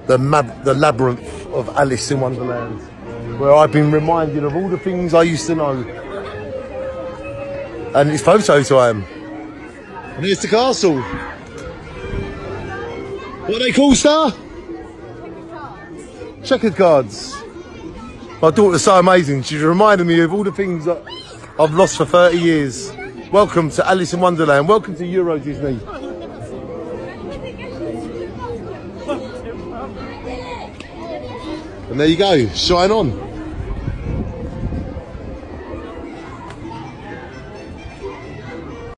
the labyrinth of Alice in Wonderland, where I've been reminded of all the things I used to know. And it's photo time. And here's the castle. What are they called, Star? Checkered cards. My daughter's so amazing. She's reminded me of all the things that I've lost for 30 years. Welcome to Alice in Wonderland. Welcome to Euro Disney. And there you go, shine on.